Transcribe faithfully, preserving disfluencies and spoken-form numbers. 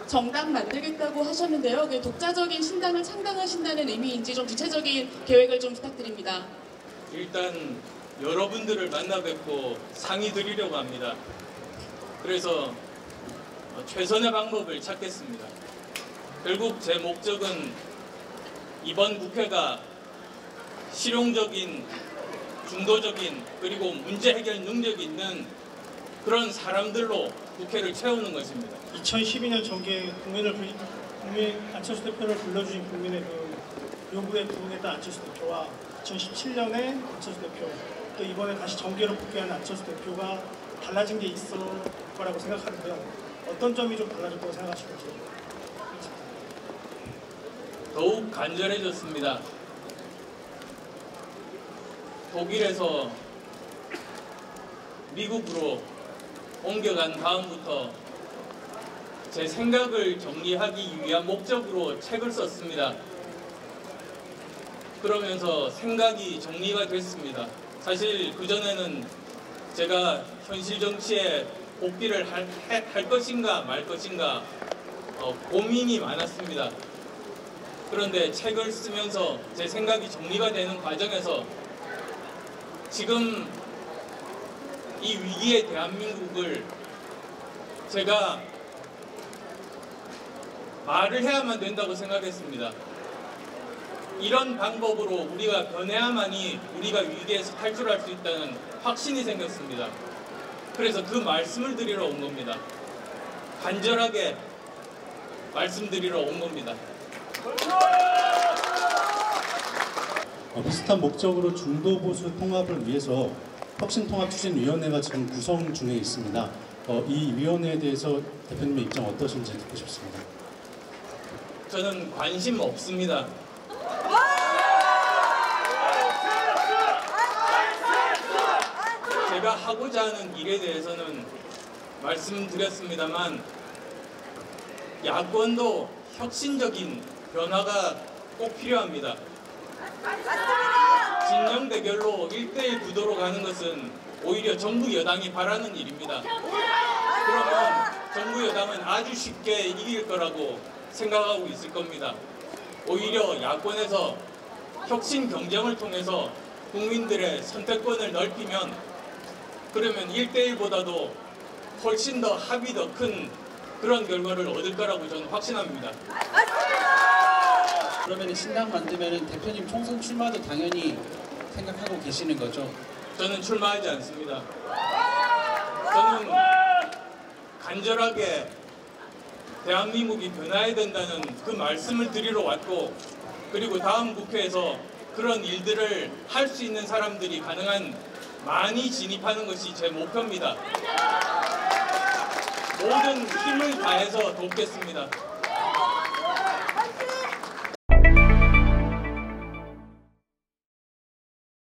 정당 만들겠다고 하셨는데요. 그 독자적인 신당을 창당하신다는 의미인지 좀 구체적인 계획을 좀 부탁드립니다. 일단 여러분들을 만나 뵙고 상의 드리려고 합니다. 그래서 최선의 방법을 찾겠습니다. 결국 제 목적은 이번 국회가 실용적인, 중도적인, 그리고 문제 해결 능력이 있는 그런 사람들로 국회를 채우는 것입니다. 이천십이 년 정기에 국민을 불, 국민 안철수 대표를 불러주신 국민의 그 요구에 부응했던 안철수 대표와 이천십칠 년에 안철수 대표, 또 이번에 다시 정계로 복귀하는 안철수 대표가 달라진 게 있을 거라고 생각하는데요. 어떤 점이 좀 달라졌다고 생각하시는지. 더욱 간절해졌습니다. 독일에서 미국으로 옮겨간 다음부터 제 생각을 정리하기 위한 목적으로 책을 썼습니다. 그러면서 생각이 정리가 됐습니다. 사실 그전에는 제가 현실 정치에 복귀를 할, 할 것인가 말 것인가 어, 고민이 많았습니다. 그런데 책을 쓰면서 제 생각이 정리가 되는 과정에서 지금 이 위기의 대한민국을 제가 말을 해야만 된다고 생각했습니다. 이런 방법으로 우리가 변해야만이 우리가 위기에서 탈출할 수 있다는 확신이 생겼습니다. 그래서 그 말씀을 드리러 온 겁니다. 간절하게 말씀드리러 온 겁니다. 어, 비슷한 목적으로 중도보수 통합을 위해서 혁신통합추진위원회가 지금 구성 중에 있습니다. 어, 이 위원회에 대해서 대표님의 입장 어떠신지 듣고 싶습니다. 저는 관심 없습니다. 제가 하고자 하는 일에 대해서는 말씀드렸습니다만 야권도 혁신적인 변화가 꼭 필요합니다. 진영 대결로 일 대일 구도로 가는 것은 오히려 정부 여당이 바라는 일입니다. 그러면 정부 여당은 아주 쉽게 이길 거라고 생각하고 있을 겁니다. 오히려 야권에서 혁신 경쟁을 통해서 국민들의 선택권을 넓히면 그러면 일 대일보다도 훨씬 더 합이 더 큰 그런 결과를 얻을 거라고 저는 확신합니다. 그러면 신당 만들면 대표님 총선 출마도 당연히 생각하고 계시는 거죠? 저는 출마하지 않습니다. 저는 간절하게 대한민국이 변화해야 된다는 그 말씀을 드리러 왔고, 그리고 다음 국회에서 그런 일들을 할 수 있는 사람들이 가능한 많이 진입하는 것이 제 목표입니다. 모든 힘을 다해서 돕겠습니다.